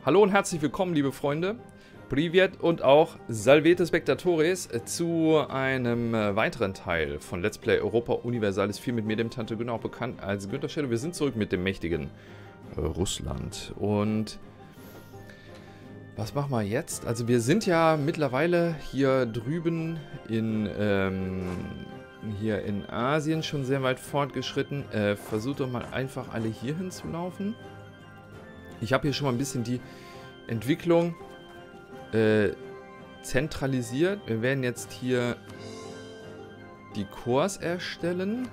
Hallo und herzlich willkommen, liebe Freunde. Privet und auch Salvete Spectatores zu einem weiteren Teil von Let's Play Europa Universalis 4 mit mir, dem Tante Günter, auch bekannt als Günther Shadow. Wir sind zurück mit dem mächtigen Russland. Und was machen wir jetzt? Also wir sind ja mittlerweile hier drüben hier in Asien schon sehr weit fortgeschritten. Versucht doch mal einfach alle hier hinzulaufen. Ich habe hier schon mal ein bisschen die Entwicklung zentralisiert. Wir werden jetzt hier die Korps erstellen.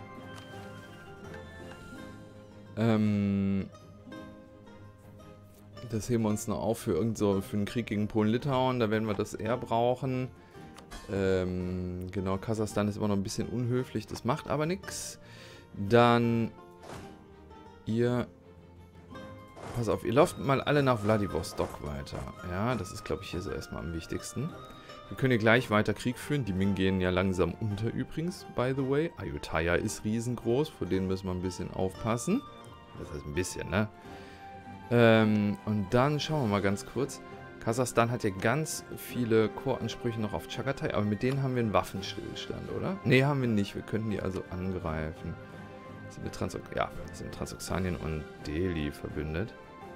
Das heben wir uns noch auf für für einen Krieg gegen Polen-Litauen. Da werden wir das eher brauchen. Genau, Kasachstan ist immer noch ein bisschen unhöflich. Das macht aber nichts. Dann ihr... Pass auf, ihr lauft mal alle nach Vladivostok weiter. Ja, das ist, glaube ich, hier so erstmal am wichtigsten. Wir können hier gleich weiter Krieg führen. Die Ming gehen ja langsam unter übrigens, by the way. Ayutthaya ist riesengroß, vor denen müssen wir ein bisschen aufpassen. Das heißt ein bisschen, ne? Und dann schauen wir mal ganz kurz. Kasachstan hat ja ganz viele Choransprüche noch auf Chagatai, aber mit denen haben wir einen Waffenstillstand, oder? Ne, haben wir nicht. Wir könnten die also angreifen. Sind wir sind Transoxanien und Delhi verbündet.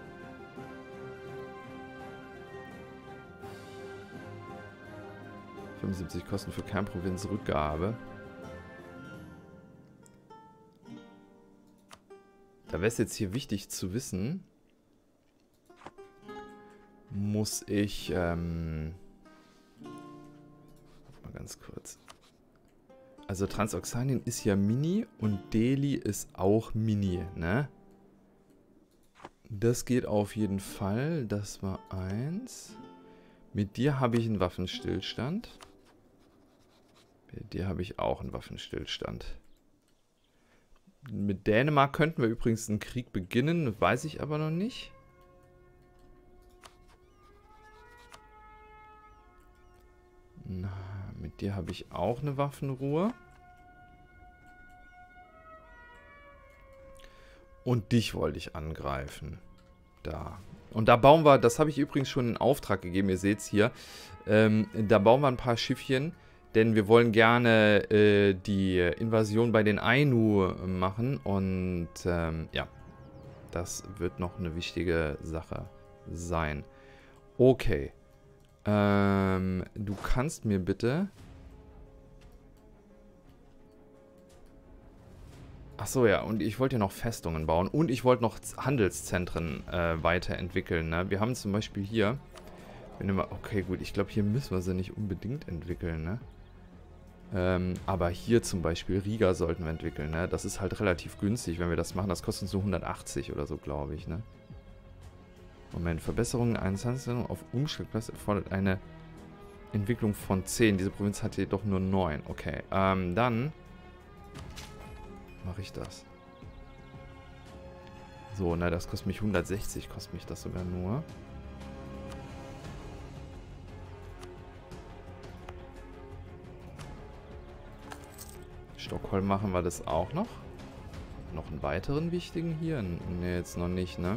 $75 Kosten für Kernprovinzrückgabe. Da wäre es jetzt hier wichtig zu wissen, muss ich, mal ganz kurz. Also Transoxanien ist ja Mini und Delhi ist auch Mini, ne? Das geht auf jeden Fall. Das war 1. Mit dir habe ich einen Waffenstillstand. Mit dir habe ich auch einen Waffenstillstand. Mit Dänemark könnten wir übrigens einen Krieg beginnen, weiß ich aber noch nicht. Na, mit dir habe ich auch eine Waffenruhe. Und dich wollte ich angreifen. Da. Und da bauen wir, das habe ich übrigens schon in Auftrag gegeben, ihr seht es hier. Da bauen wir ein paar Schiffchen, denn wir wollen gerne die Invasion bei den Ainu machen. Und ja, das wird noch eine wichtige Sache sein. Okay. Du kannst mir bitte... Achso, ja, und ich wollte ja noch Festungen bauen und ich wollte noch Handelszentren weiterentwickeln, ne? Wir haben zum Beispiel hier... Okay, gut, ich glaube, hier müssen wir sie nicht unbedingt entwickeln, ne? Aber hier zum Beispiel Riga sollten wir entwickeln, ne? Das ist halt relativ günstig, wenn wir das machen. Das kostet uns so 180 oder so, glaube ich, ne? Moment, Verbesserungen eines Handelszentrums auf Umschlagplatz erfordert eine Entwicklung von 10. Diese Provinz hat jedoch nur 9. Okay, dann mache ich das. So, na, das kostet mich 160, kostet mich das sogar nur. Stockholm machen wir das auch noch. Noch einen weiteren wichtigen hier? Ne, jetzt noch nicht, ne?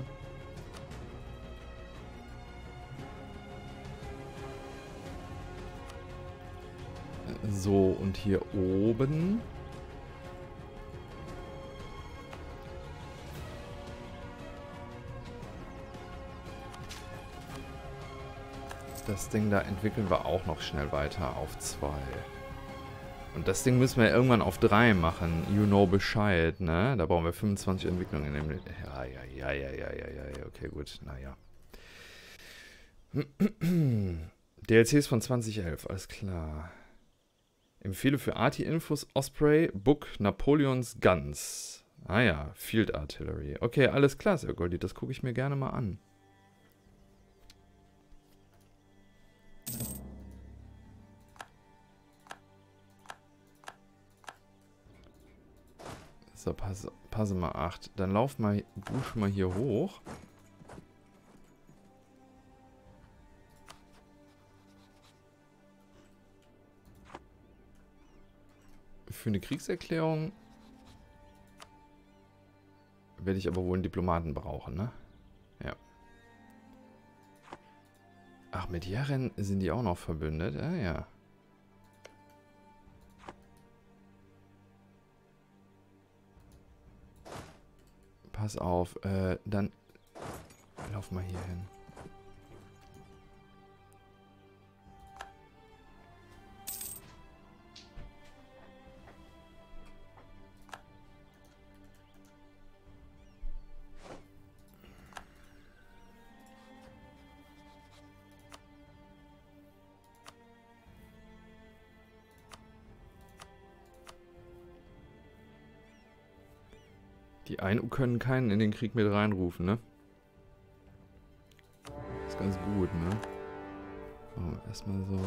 So, und hier oben. Das Ding da entwickeln wir auch noch schnell weiter auf 2. Und das Ding müssen wir irgendwann auf 3 machen. You know Bescheid, ne? Da brauchen wir 25 Entwicklungen. Ja. Okay, gut. Naja. DLCs von 2011, alles klar. Empfehle für AT-Infos Osprey, Book, Napoleons Guns. Ah ja, Field Artillery. Okay, alles klar, Sir Goldie, das gucke ich mir gerne mal an. So, passe mal 8. Dann lauf mal, du schon mal hier hoch. Für eine Kriegserklärung werde ich aber wohl einen Diplomaten brauchen, ne? Ja. Ach, mit Yaren sind die auch noch verbündet? Ah, ja. Pass auf, dann lauf mal hier hin. Die Ainu können keinen in den Krieg mit reinrufen, ne? Ist ganz gut, ne? Machen wir erstmal so.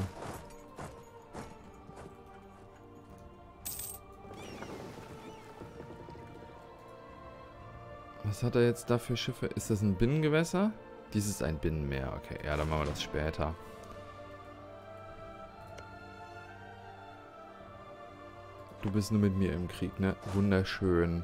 Was hat er jetzt da für Schiffe? Ist das ein Binnengewässer? Dies ist ein Binnenmeer. Okay, ja, dann machen wir das später. Du bist nur mit mir im Krieg, ne? Wunderschön.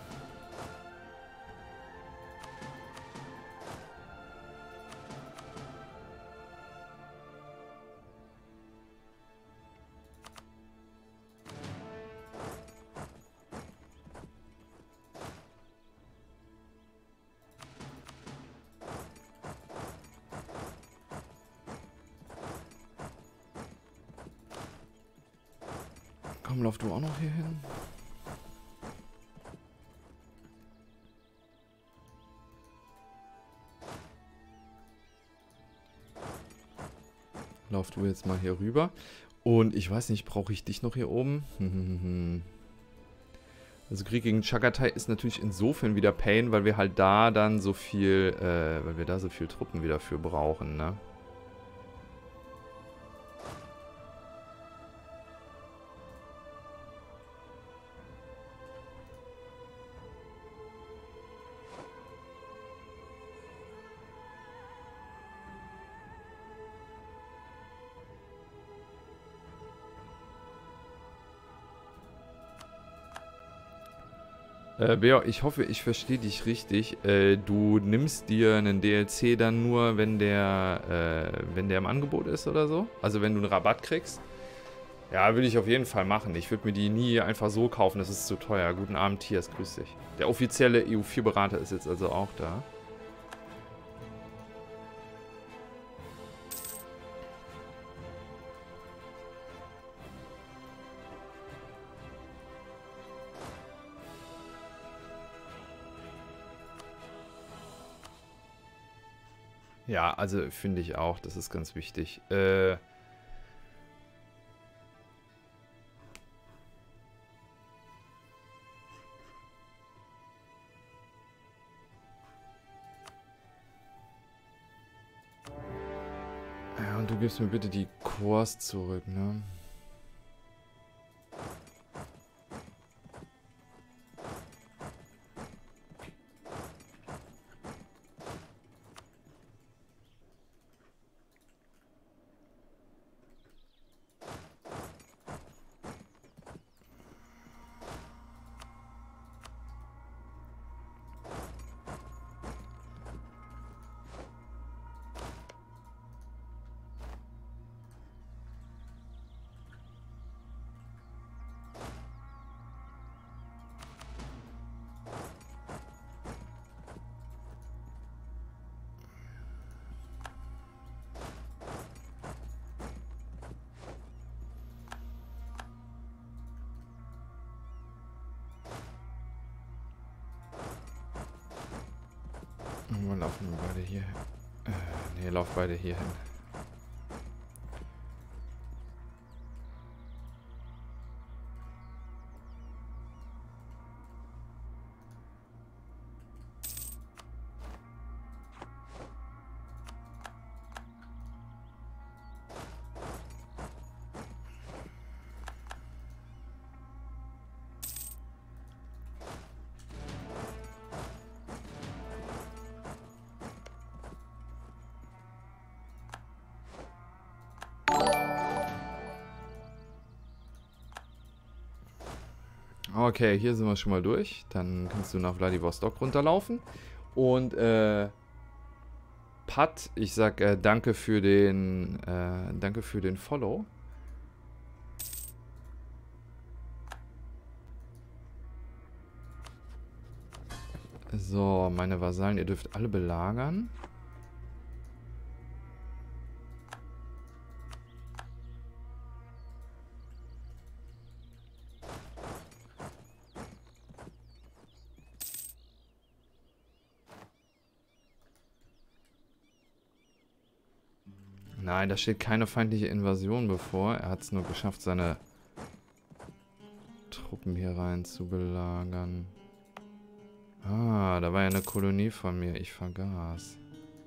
Komm, lauf du auch noch hier hin. Lauf du jetzt mal hier rüber. Und ich weiß nicht, brauche ich dich noch hier oben? Also Krieg gegen Chagatai ist natürlich insofern wieder Pain, weil wir halt da dann so viel, weil wir da so viel Truppen wieder für brauchen, ne? Bea, ich hoffe, ich verstehe dich richtig. Du nimmst dir einen DLC dann nur, wenn der im Angebot ist oder so? Also wenn du einen Rabatt kriegst? Ja, würde ich auf jeden Fall machen. Ich würde mir die nie einfach so kaufen, das ist zu teuer. Guten Abend, Tias, grüß dich. Der offizielle EU4-Berater ist jetzt also auch da. Ja, also finde ich auch, das ist ganz wichtig. Ja, und du gibst mir bitte die Cores zurück, ne? Wir laufen beide hier hin. Ne, lauf beide hier hin. Okay, hier sind wir schon mal durch. Dann kannst du nach Vladivostok runterlaufen. Und Pat, ich sag danke für den Follow. So, meine Vasallen, ihr dürft alle belagern. Nein, da steht keine feindliche Invasion bevor. Er hat es nur geschafft, seine Truppen hier rein zu belagern. Ah, da war ja eine Kolonie von mir. Ich vergaß.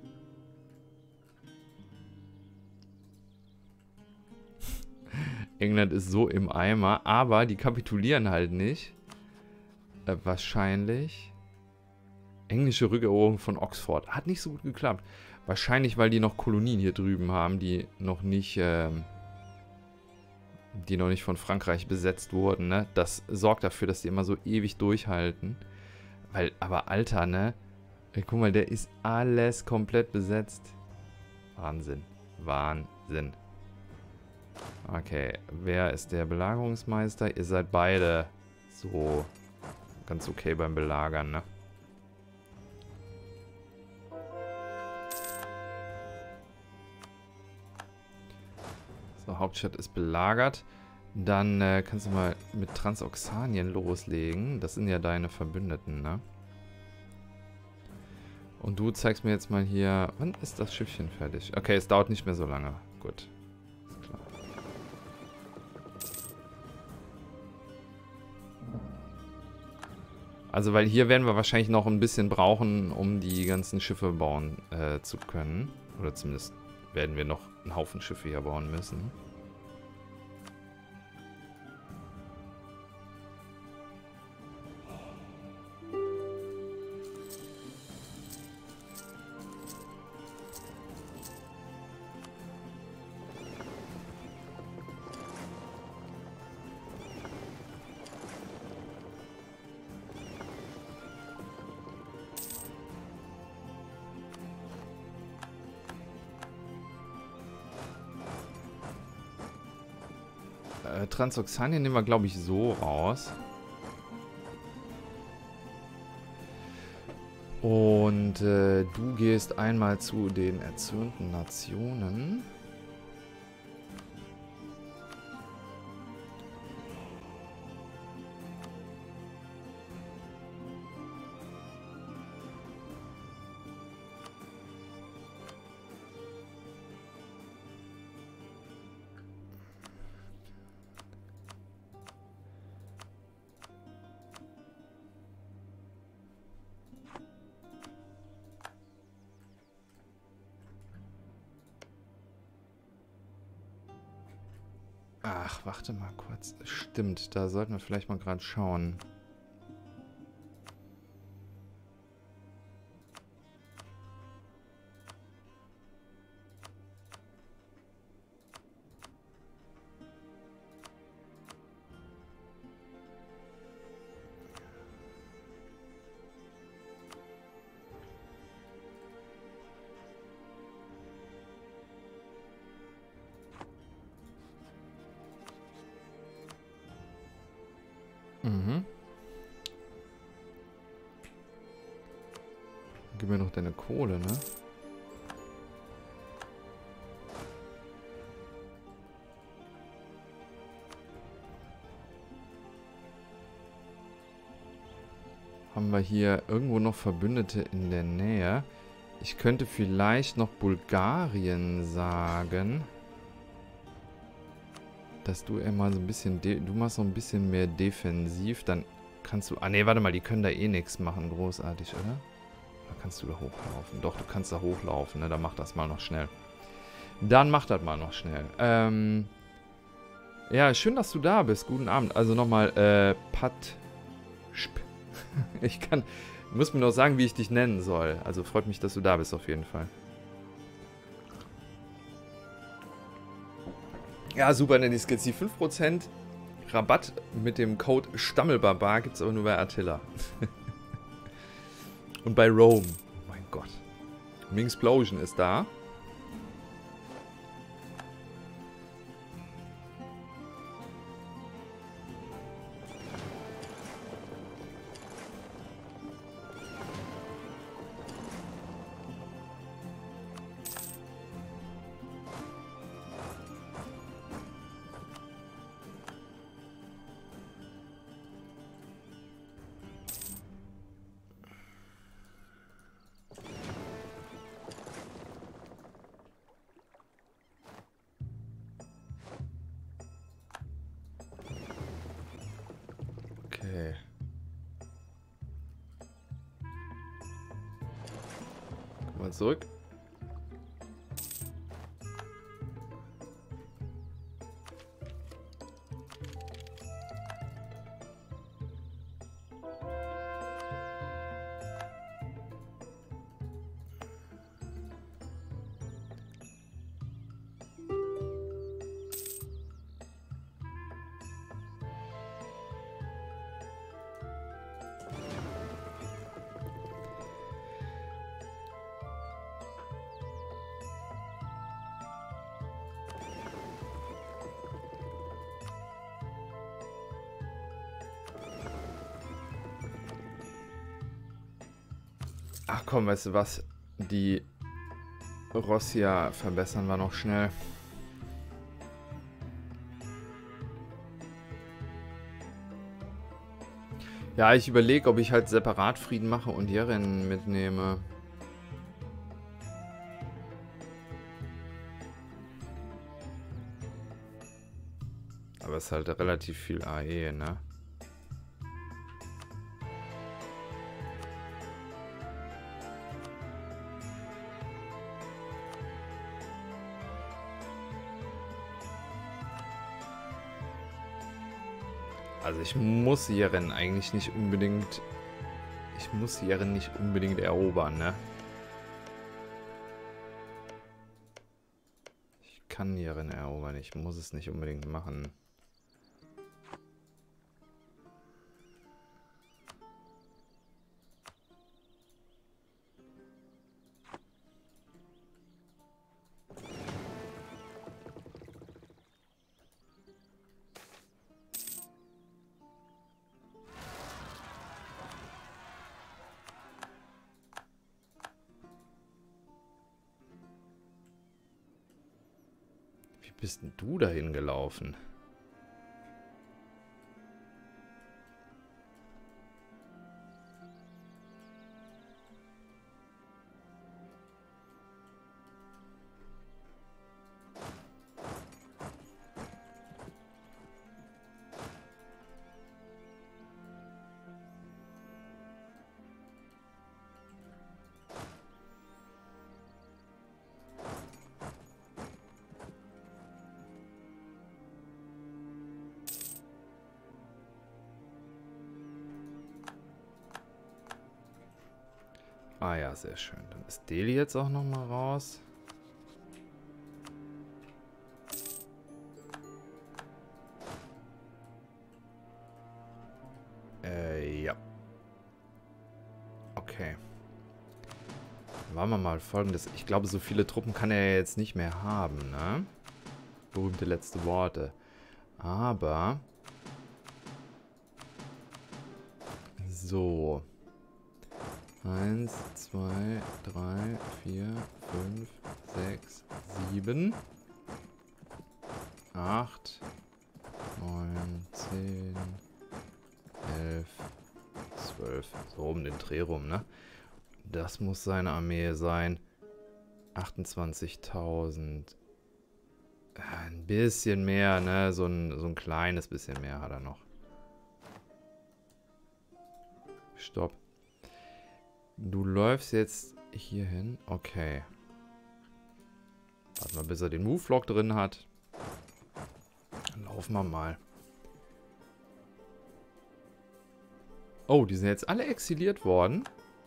England ist so im Eimer, aber die kapitulieren halt nicht. Wahrscheinlich. Englische Rückeroberung von Oxford. Hat nicht so gut geklappt. Wahrscheinlich, weil die noch Kolonien hier drüben haben, die noch nicht von Frankreich besetzt wurden, ne? Das sorgt dafür, dass die immer so ewig durchhalten. Weil, aber Alter, ne? Ey, guck mal, der ist alles komplett besetzt. Wahnsinn. Wahnsinn. Okay, wer ist der Belagerungsmeister? Ihr seid beide so ganz okay beim Belagern, ne? So, Hauptstadt ist belagert. Dann kannst du mal mit Transoxanien loslegen. Das sind ja deine Verbündeten, ne? Und du zeigst mir jetzt mal hier... Wann ist das Schiffchen fertig? Okay, es dauert nicht mehr so lange. Gut. Ist klar. Also, weil hier werden wir wahrscheinlich noch ein bisschen brauchen, um die ganzen Schiffe bauen zu können. Oder zumindest werden wir noch einen Haufen Schiffe hier bauen müssen. Transoxanien nehmen wir, glaube ich, so raus. Und du gehst einmal zu den erzürnten Nationen. Ach, warte mal kurz. Stimmt, da sollten wir vielleicht mal gerade schauen. Mhm. Gib mir noch deine Kohle, ne? Haben wir hier irgendwo noch Verbündete in der Nähe? Ich könnte vielleicht noch Bulgarien sagen. Dass du immer so ein bisschen... Du machst so ein bisschen mehr defensiv, dann kannst du... Ah, ne, warte mal, die können da eh nichts machen, großartig, oder? Oder kannst du da hochlaufen? Doch, du kannst da hochlaufen, ne? Dann mach das mal noch schnell. Dann mach das mal noch schnell. Ja, schön, dass du da bist. Guten Abend. Also nochmal, Pat... Ich muss mir noch sagen, wie ich dich nennen soll. Also freut mich, dass du da bist auf jeden Fall. Ja, super, Nanny Skills. Die 5% Rabatt mit dem Code Stammelbarbar gibt es aber nur bei Attila. Und bei Rome. Oh mein Gott. Mingsplosion ist da. Okay. Guck mal zurück. Ach komm, weißt du was? Die Rossia verbessern wir noch schnell. Ja, ich überlege, ob ich halt separat Frieden mache und Yeren mitnehme. Aber es ist halt relativ viel AE, ne? Also ich muss Yeren eigentlich nicht unbedingt... Ich muss Yeren nicht unbedingt erobern, ne? Ich kann Yeren erobern, ich muss es nicht unbedingt machen. Wie bist denn du dahin gelaufen? Ah ja, sehr schön. Dann ist Delhi jetzt auch noch mal raus. Ja. Okay. Dann machen wir mal Folgendes. Ich glaube, so viele Truppen kann er jetzt nicht mehr haben, ne? Berühmte letzte Worte. Aber... So... 1, 2, 3, 4, 5, 6, 7, 8, 9, 10, 11, 12. So um den Dreh rum, ne? Das muss seine Armee sein. 28.000. Ein bisschen mehr, ne? So ein kleines bisschen mehr hat er noch. Stopp. Du läufst jetzt hier hin. Okay. Warte mal, bis er den Move-Lock drin hat. Dann laufen wir mal. Oh, die sind jetzt alle exiliert worden.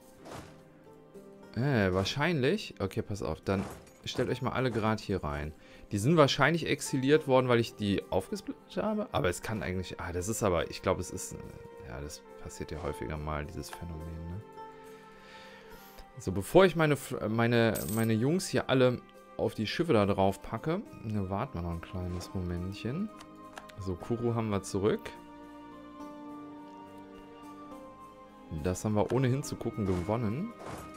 Wahrscheinlich. Okay, pass auf. Dann stellt euch mal alle gerade hier rein. Die sind wahrscheinlich exiliert worden, weil ich die aufgesplittet habe. Aber es kann eigentlich... Ah, das ist aber... Ich glaube, es ist... Ja, das passiert ja häufiger mal, dieses Phänomen, ne? So, bevor ich meine Jungs hier alle auf die Schiffe da drauf packe, warten wir noch ein kleines Momentchen. So, Kuru haben wir zurück. Das haben wir ohne hinzugucken gewonnen.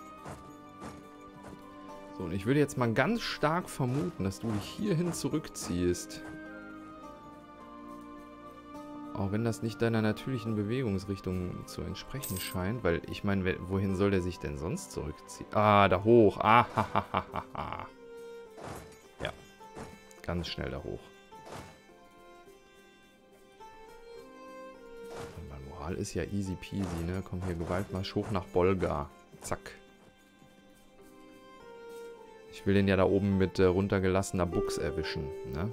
So, und ich würde jetzt mal ganz stark vermuten, dass du dich hierhin zurückziehst. Auch wenn das nicht deiner natürlichen Bewegungsrichtung zu entsprechen scheint. Weil, ich meine, wohin soll der sich denn sonst zurückziehen? Ah, da hoch. Ah, ha, ha, ha, ha, ha. Ja, ganz schnell da hoch. Und mein Moral ist ja easy peasy, ne? Komm hier, Gewaltmarsch hoch nach Bolga. Zack. Ich will den ja da oben mit runtergelassener Buchs erwischen, ne?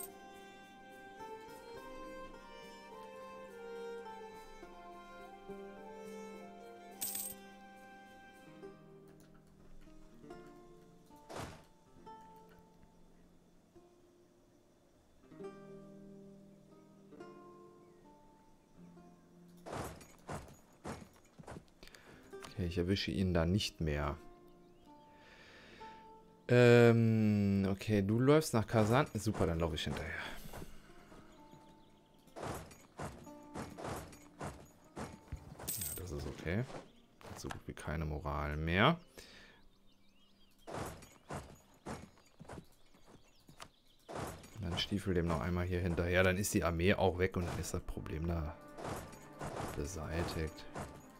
Okay, ich erwische ihn da nicht mehr. Okay, du läufst nach Kasan. Super, dann laufe ich hinterher. Ja, das ist okay. Hat so gut wie keine Moral mehr. Und dann stiefel dem noch einmal hier hinterher. Dann ist die Armee auch weg und dann ist das Problem da beseitigt.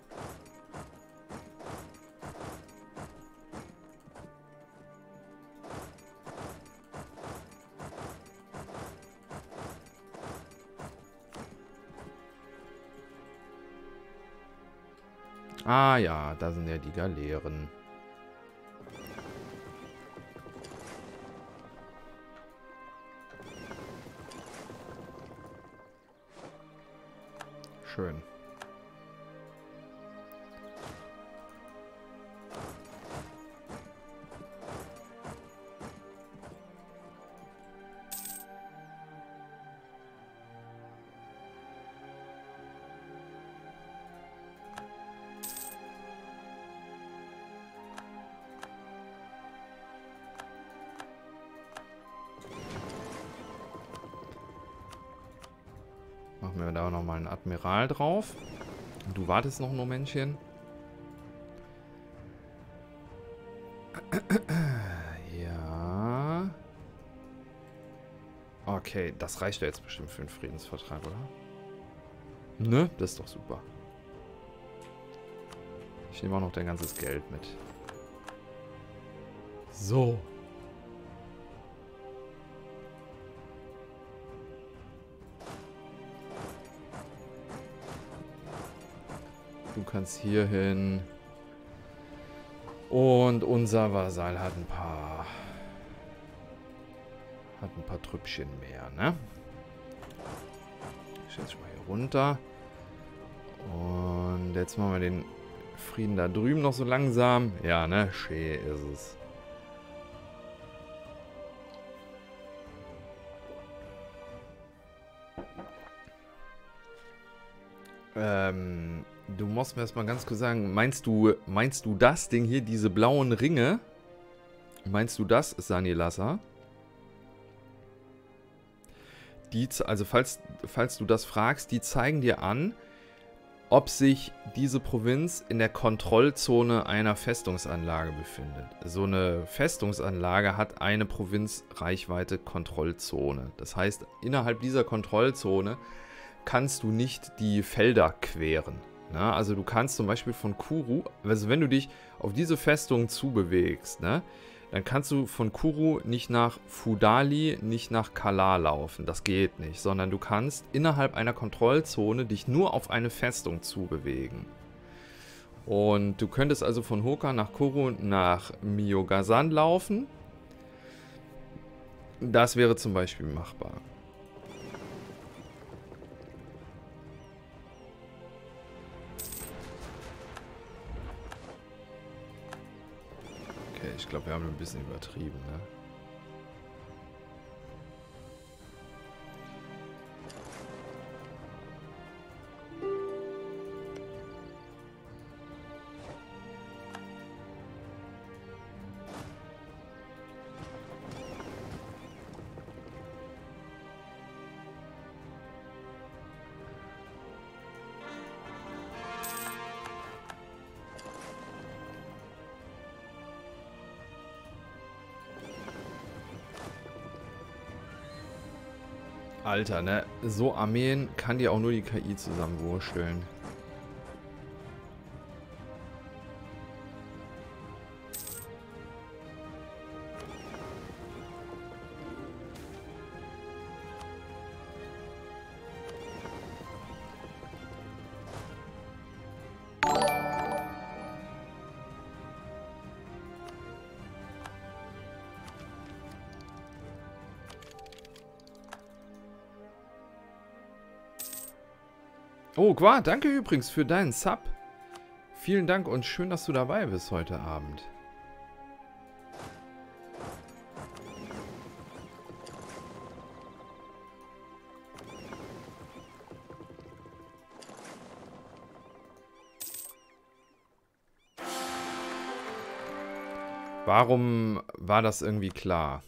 Ah ja, da sind ja die Galeeren. Schön. Machen wir da nochmal einen Admiral drauf. Du wartest noch ein Momentchen. Ja. Okay, das reicht ja jetzt bestimmt für einen Friedensvertrag, oder? Ne? Das ist doch super. Ich nehme auch noch dein ganzes Geld mit. So. Du kannst hier hin. Und unser Vasall hat ein paar Trüppchen mehr, ne? Ich setze mal hier runter. Und jetzt machen wir den Frieden da drüben noch so langsam. Ja, ne? Schön ist es. Du musst mir erstmal ganz kurz sagen, meinst du das Ding hier, diese blauen Ringe? Meinst du das, Sanilasa? Also falls du das fragst, die zeigen dir an, ob sich diese Provinz in der Kontrollzone einer Festungsanlage befindet. So eine Festungsanlage hat eine Provinzreichweite Kontrollzone. Das heißt, innerhalb dieser Kontrollzone kannst du nicht die Felder queren. Ne? Also du kannst zum Beispiel von Kuru, also wenn du dich auf diese Festung zubewegst, ne, dann kannst du von Kuru nicht nach Fudali, nicht nach Kala laufen. Das geht nicht, sondern du kannst innerhalb einer Kontrollzone dich nur auf eine Festung zubewegen. Und du könntest also von Hoka nach Kuru nach Miyogazan laufen. Das wäre zum Beispiel machbar. Ich glaube, wir haben ein bisschen übertrieben, ne? Alter, ne? So Armeen kann dir auch nur die KI zusammenwursteln. Oh, Qua, danke übrigens für deinen Sub. Vielen Dank und schön, dass du dabei bist heute Abend. Warum war das irgendwie klar?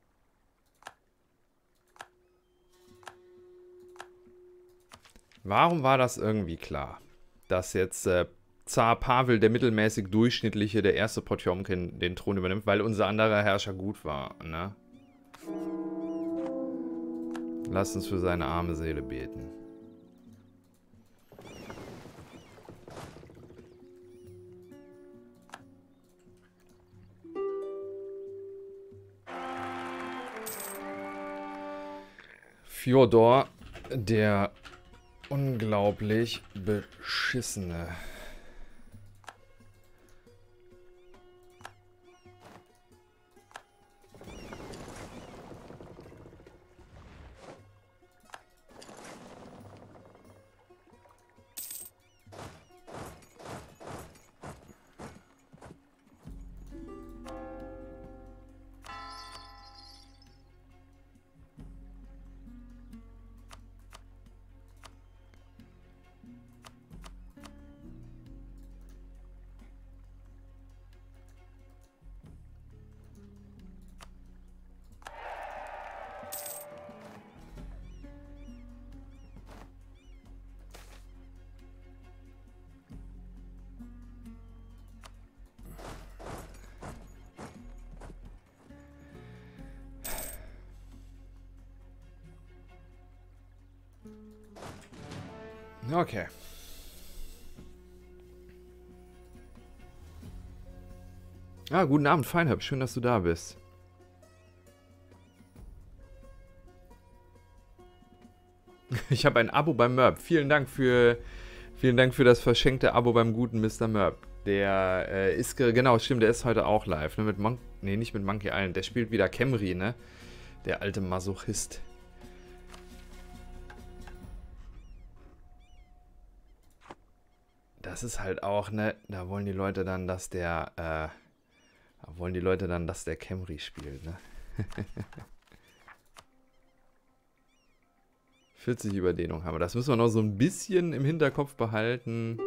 Warum war das irgendwie klar, dass jetzt Zar Pavel, der mittelmäßig durchschnittliche, der erste Potjomkin, den Thron übernimmt, weil unser anderer Herrscher gut war, ne? Lasst uns für seine arme Seele beten. Fjodor, der unglaublich beschissene. Okay. Ah, guten Abend, Feinherb. Schön, dass du da bist. Ich habe ein Abo beim Merb. Vielen Dank für das verschenkte Abo beim guten Mr. Merb. Der ist, genau, stimmt, der ist heute auch live. Ne, nicht mit Monkey Island. Der spielt wieder Khemri, ne? Der alte Masochist. Das ist halt auch, ne? Da wollen die Leute dann, dass der Khemri spielt, ne? 40 Überdehnung haben wir. Das müssen wir noch so ein bisschen im Hinterkopf behalten.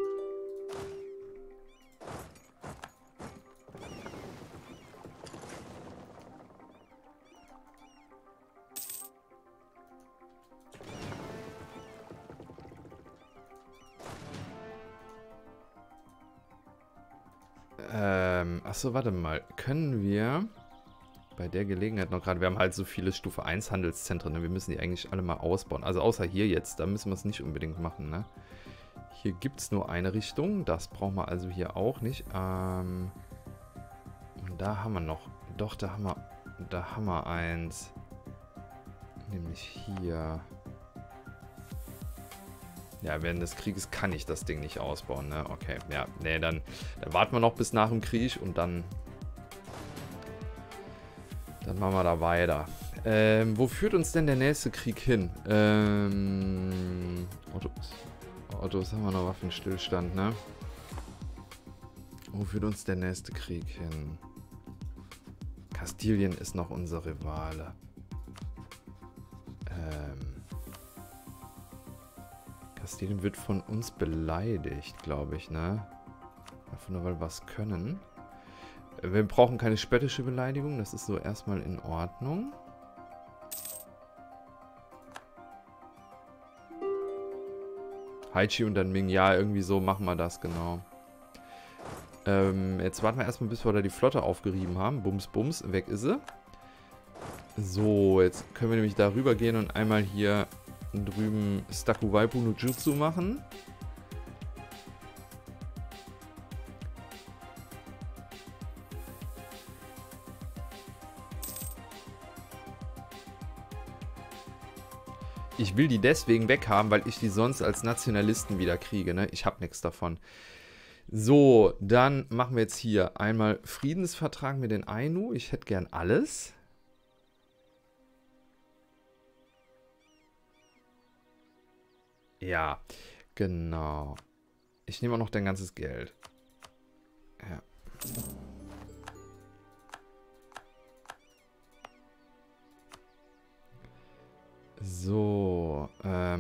Achso, warte mal. Können wir bei der Gelegenheit noch gerade... Wir haben halt so viele Stufe 1 Handelszentren, ne? Wir müssen die eigentlich alle mal ausbauen. Also außer hier jetzt, da müssen wir es nicht unbedingt machen, ne? Hier gibt es nur eine Richtung. Das brauchen wir also hier auch nicht. Und da haben wir noch... Doch, da haben wir eins. Nämlich hier... Ja, während des Krieges kann ich das Ding nicht ausbauen, ne? Okay, ja, nee, dann warten wir noch bis nach dem Krieg und dann machen wir da weiter. Wo führt uns denn der nächste Krieg hin? Ottos haben wir noch Waffenstillstand, ne? Wo führt uns der nächste Krieg hin? Kastilien ist noch unser Rivale. Kastilien wird von uns beleidigt, glaube ich, ne? Einfach nur, weil wir was können. Wir brauchen keine spöttische Beleidigung, das ist so erstmal in Ordnung. Haichi und dann Ming, ja, irgendwie so machen wir das, genau. Jetzt warten wir erstmal, bis wir da die Flotte aufgerieben haben. Bums, bums, weg ist sie. So, jetzt können wir nämlich da rüber gehen und einmal hier drüben Staku Waipu no Jutsu machen. Ich will die deswegen weghaben, weil ich die sonst als Nationalisten wieder kriege, ne? Ich habe nichts davon. So, dann machen wir jetzt hier einmal Friedensvertrag mit den Ainu. Ich hätte gern alles. Ja, genau. Ich nehme auch noch dein ganzes Geld. Ja. So,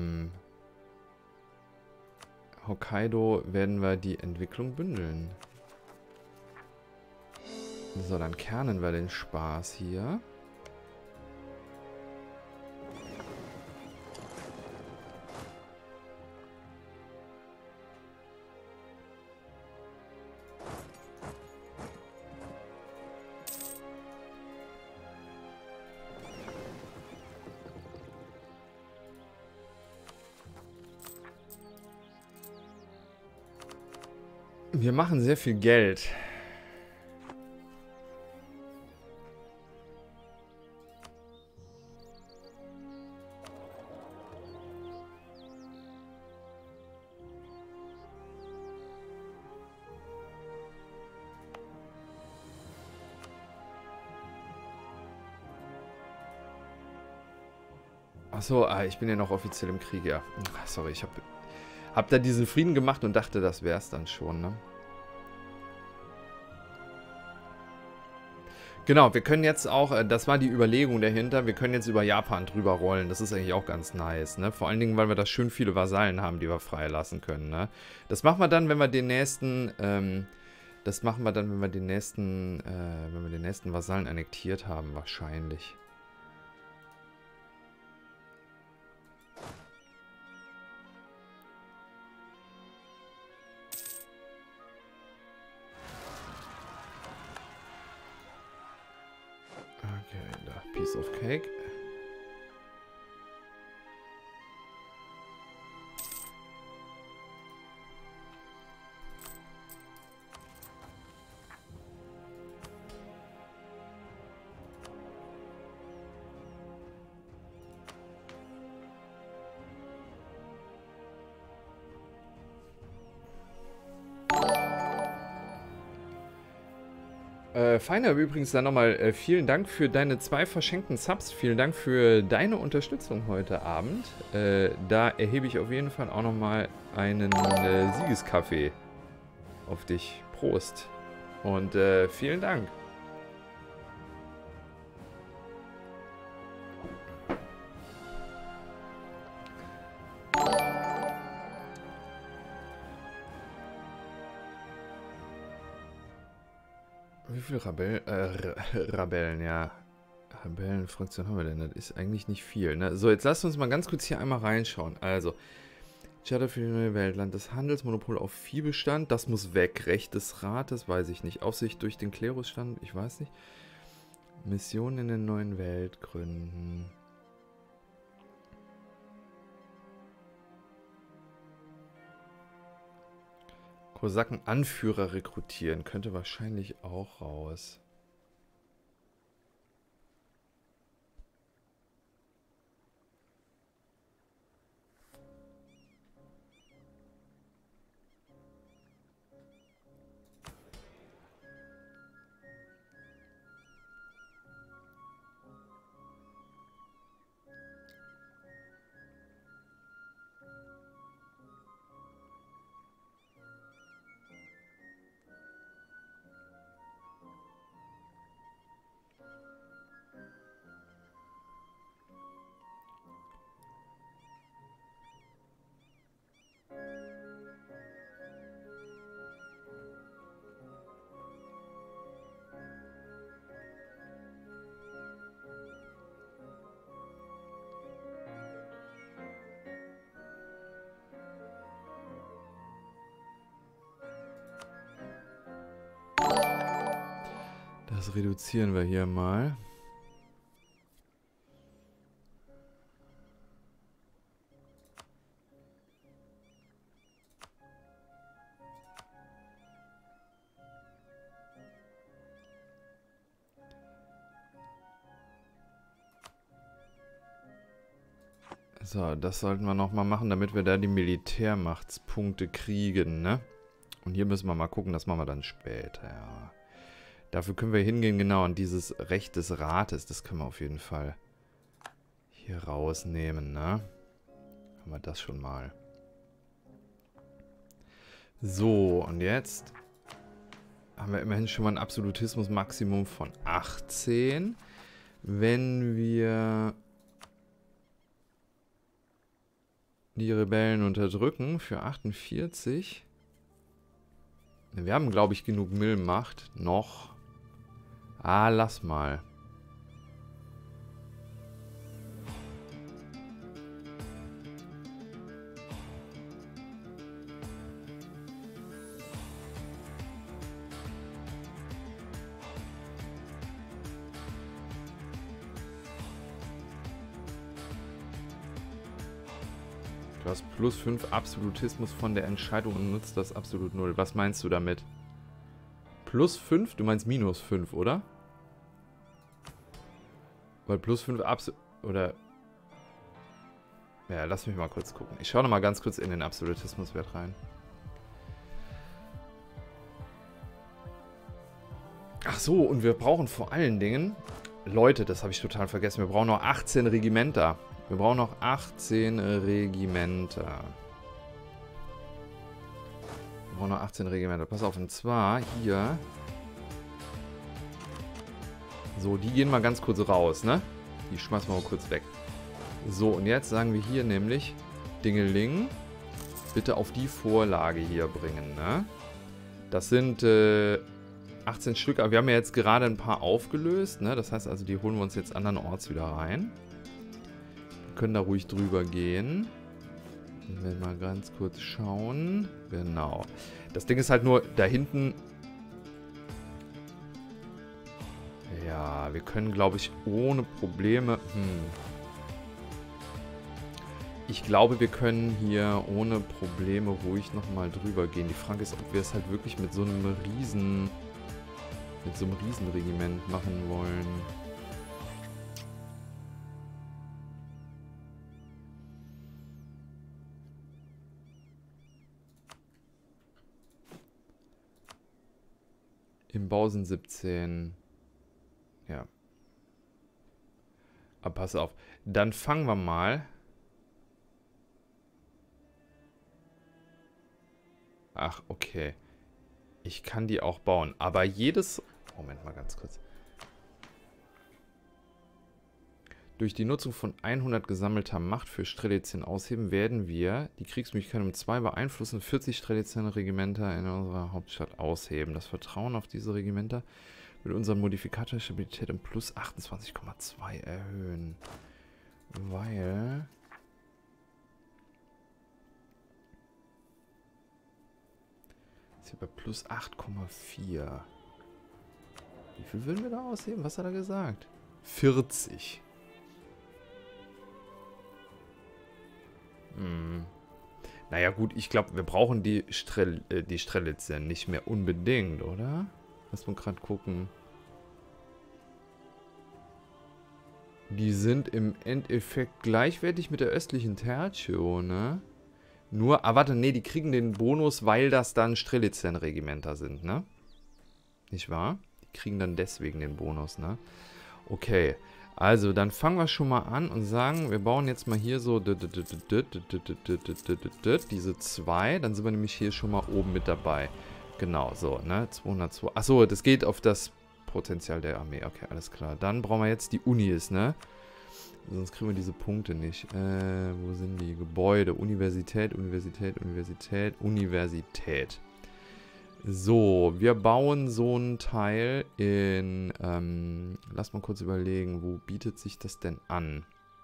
Hokkaido werden wir die Entwicklung bündeln. So, dann kernen wir den Spaß hier. Wir machen sehr viel Geld. Achso, ich bin ja noch offiziell im Krieg, ja. Sorry, ich hab da diesen Frieden gemacht und dachte, das wär's dann schon, ne? Genau, wir können jetzt auch, das war die Überlegung dahinter, wir können jetzt über Japan drüber rollen. Das ist eigentlich auch ganz nice, ne? Vor allen Dingen, weil wir da schön viele Vasallen haben, die wir freilassen können, ne? Das machen wir dann, wenn wir den nächsten, wenn wir den nächsten Vasallen annektiert haben, wahrscheinlich. Okay, da, Piece of Cake. Feiner, übrigens dann nochmal vielen Dank für deine 2 verschenkten Subs. Vielen Dank für deine Unterstützung heute Abend. Da erhebe ich auf jeden Fall auch nochmal einen Siegeskaffee auf dich. Prost. Und vielen Dank. Wie viele Rebellen, ja. Rebellenfraktion haben wir denn? Das ist eigentlich nicht viel, ne? So, jetzt lasst uns mal ganz kurz hier einmal reinschauen. Also, Charter für die neue Welt. Land des Handels, Monopol auf Viehbestand. Das muss weg. Recht des Rates, weiß ich nicht. Aufsicht durch den Klerusstand, ich weiß nicht. Mission in der neuen Welt gründen. Kosaken-Anführer rekrutieren. Könnte wahrscheinlich auch raus. Das reduzieren wir hier mal. So, das sollten wir nochmal machen, damit wir da die Militärmachtspunkte kriegen, ne? Und hier müssen wir mal gucken, das machen wir dann später, ja. Dafür können wir hingehen, genau, an dieses Recht des Rates. Das können wir auf jeden Fall hier rausnehmen, ne? Haben wir das schon mal. So, und jetzt haben wir immerhin schon mal ein Absolutismus-Maximum von 18. Wenn wir die Rebellen unterdrücken für 48. Wir haben, glaube ich, genug Millmacht noch. Ah, lass mal. Du hast plus 5 Absolutismus von der Entscheidung und nutzt das absolut 0. Was meinst du damit? Plus 5? Du meinst minus 5, oder? Weil plus 5 oder... Ja, lass mich mal kurz gucken. Ich schaue noch mal ganz kurz in den Absolutismuswert rein. Ach so, und wir brauchen vor allen Dingen... Leute, das habe ich total vergessen. Wir brauchen noch 18 Regimenter. Wir brauchen noch 18 Regimenter. Wir brauchen noch 18 Regimenter. Pass auf, und zwar hier... So, die gehen mal ganz kurz raus, ne? Die schmeißen wir mal kurz weg. So, und jetzt sagen wir hier nämlich... Dingeling, bitte auf die Vorlage hier bringen, ne? Das sind 18 Stück, aber wir haben ja jetzt gerade ein paar aufgelöst, ne? Das heißt also, die holen wir uns jetzt andernorts wieder rein. Wir können da ruhig drüber gehen. Ich will mal ganz kurz schauen. Genau. Das Ding ist halt nur, da hinten... Ja, wir können, glaube ich, ohne Probleme... Ich glaube, wir können hier ohne Probleme ruhig nochmal drüber gehen. Die Frage ist, ob wir es halt wirklich mit so einem Riesenregiment machen wollen. Im Bau sind 17. Ja. Aber pass auf. Dann fangen wir mal... Ach, okay. Ich kann die auch bauen. Aber jedes... Moment mal ganz kurz. Durch die Nutzung von 100 gesammelter Macht für Strelitzien ausheben, werden wir die Kriegsmöglichkeit um 2 beeinflussen, 40 Strelitzien-Regimenter in unserer Hauptstadt ausheben. Das Vertrauen auf diese Regimenter wird unseren Modifikator der Stabilität um plus 28,2 erhöhen. Weil... Hier bei plus 8,4. Wie viel würden wir da ausheben? Was hat er gesagt? 40. Naja gut, ich glaube, wir brauchen die Strelitzien nicht mehr unbedingt, oder? Lass mal gerade gucken. Die sind im Endeffekt gleichwertig mit der östlichen Tertio, ne? Nur, warte, nee, die kriegen den Bonus, weil das dann Strelitzien-Regimenter sind, ne? Nicht wahr? Die kriegen dann deswegen den Bonus, ne? Okay, also dann fangen wir schon mal an und sagen, wir bauen jetzt mal hier so diese 2, dann sind wir nämlich hier schon mal oben mit dabei. Genau, so, ne? 202. Achso, das geht auf das Potenzial der Armee. Okay, alles klar. Dann brauchen wir jetzt die Unis, ne? Sonst kriegen wir diese Punkte nicht. Wo sind die? Gebäude. Universität, Universität, Universität, Universität. So, wir bauen so ein Teil in... lass mal kurz überlegen, wo bietet sich das denn an?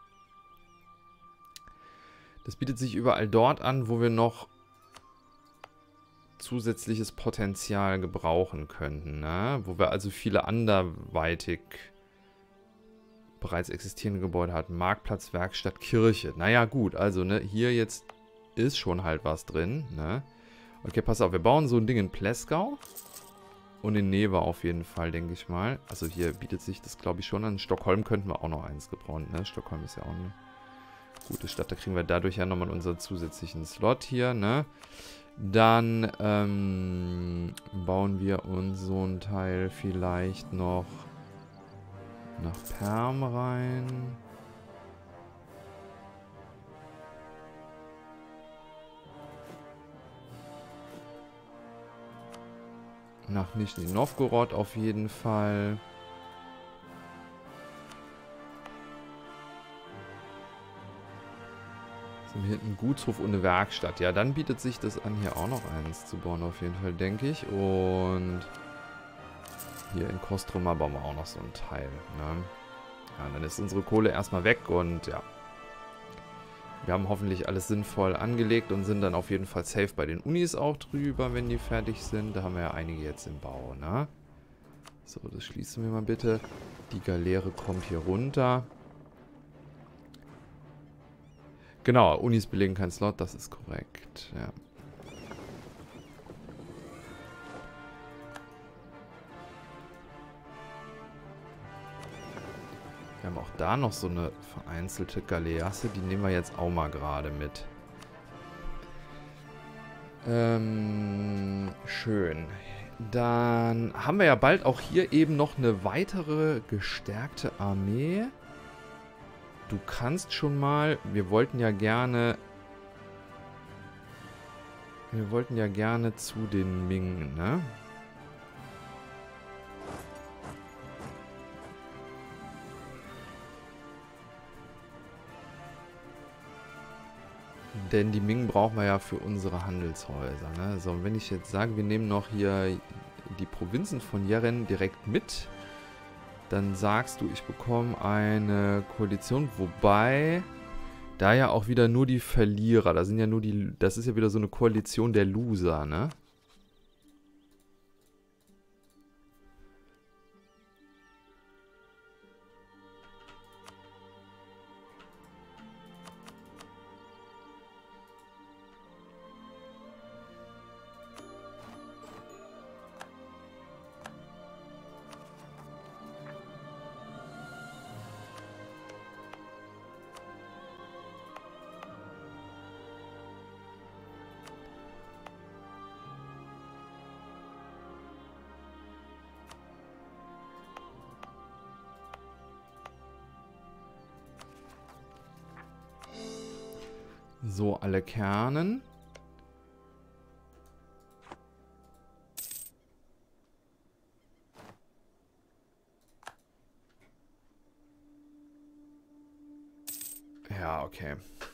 Das bietet sich überall dort an, wo wir noch zusätzliches Potenzial gebrauchen könnten, ne? Wo wir also viele anderweitig... bereits existierende Gebäude hat. Marktplatz, Werkstatt, Kirche. Naja, gut. Also, ne, hier jetzt ist schon halt was drin, ne? Okay, pass auf. Wir bauen so ein Ding in Pleskau. Und in Neva auf jeden Fall, denke ich mal. Also hier bietet sich das, glaube ich, schon an. In Stockholm könnten wir auch noch eins gebrauchen, ne? Stockholm ist ja auch eine Gute Stadt, da kriegen wir dadurch ja nochmal unseren zusätzlichen Slot hier, ne? Dann bauen wir uns so ein Teil vielleicht noch nach Perm rein. Nach Nischni Novgorod auf jeden Fall. So, hier hinten ein Gutshof und eine Werkstatt. Ja, dann bietet sich das an, hier auch noch eins zu bauen auf jeden Fall, denke ich. Und hier in Kostroma bauen wir auch noch so ein Teil. Ne? Ja, dann ist unsere Kohle erstmal weg und ja. Wir haben hoffentlich alles sinnvoll angelegt und sind dann auf jeden Fall safe bei den Unis auch drüber, wenn die fertig sind. Da haben wir ja einige jetzt im Bau, ne? So, das schließen wir mal bitte. Die Galeere kommt hier runter. Genau, Unis belegen keinen Slot, das ist korrekt, ja. Wir haben auch da noch so eine vereinzelte Galeasse, die nehmen wir jetzt auch mal gerade mit. Schön. Dann haben wir ja bald auch hier eben noch eine weitere gestärkte Armee. Du kannst schon mal, wir wollten ja gerne zu den Ming, ne? Denn die Ming brauchen wir ja für unsere Handelshäuser, ne? So, und wenn ich jetzt sage, wir nehmen noch hier die Provinzen von Yeren direkt mit, dann sagst du, ich bekomme eine Koalition, wobei da ja auch wieder nur die Verlierer, da sind ja nur die, das ist ja wieder so eine Koalition der Loser, ne? So, alle Kernen. Ja, okay.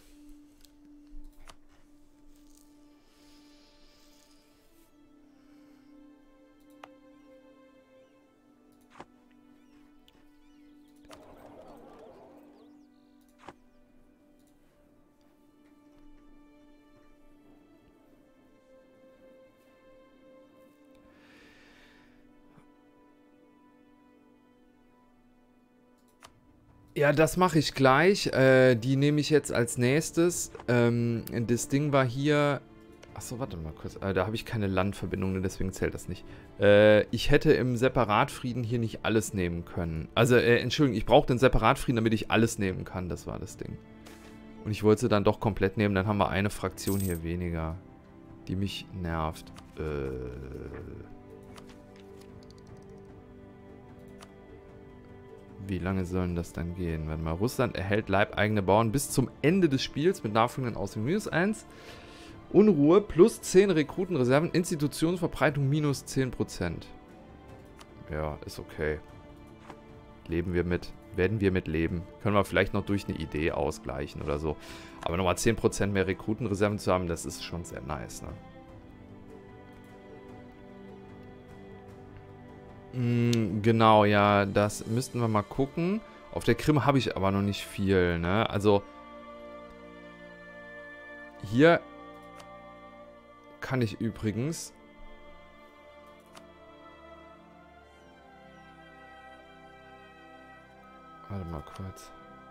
Ja, das mache ich gleich. Die nehme ich jetzt als nächstes. Das Ding war hier... Achso, warte mal kurz. Da habe ich keine Landverbindung, deswegen zählt das nicht. Ich hätte im Separatfrieden hier nicht alles nehmen können. Also, Entschuldigung, ich brauche den Separatfrieden, damit ich alles nehmen kann. Das war das Ding. Und ich wollte sie dann doch komplett nehmen. Dann haben wir eine Fraktion hier weniger, die mich nervt. Wie lange sollen das dann gehen? Warte mal, Russland erhält leibeigene Bauern bis zum Ende des Spiels mit nachfolgenden Auswirkungen -1. Unruhe plus 10 Rekrutenreserven, Institutionsverbreitung minus 10%. Ja, ist okay. Leben wir mit. Werden wir mit leben. Können wir vielleicht noch durch eine Idee ausgleichen oder so. Aber nochmal 10% mehr Rekrutenreserven zu haben, das ist schon sehr nice, ne? Genau, ja, das müssten wir mal gucken. Auf der Krim habe ich aber noch nicht viel, ne? Also, hier kann ich übrigens... Warte mal kurz.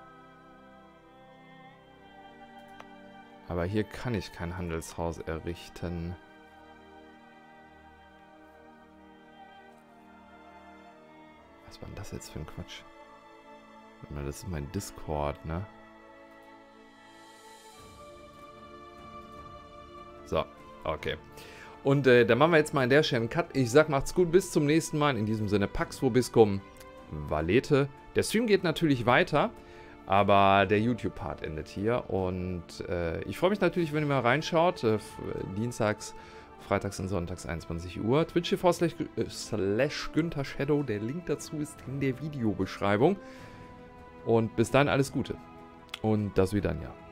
Aber hier kann ich kein Handelshaus errichten. Was war denn das jetzt für ein Quatsch? Warte mal, das ist mein Discord, ne? So, okay. Und dann machen wir jetzt mal an der Stelle einen Cut. Ich sag, macht's gut, bis zum nächsten Mal. In diesem Sinne, Pax Vobiscum, Valete. Der Stream geht natürlich weiter, aber der YouTube-Part endet hier. Und ich freue mich natürlich, wenn ihr mal reinschaut. Dienstags, freitags und sonntags 21 Uhr. Twitch TV/Günther Shadow. Der Link dazu ist in der Videobeschreibung. Und bis dann alles Gute. Und das wieder ein Jahr.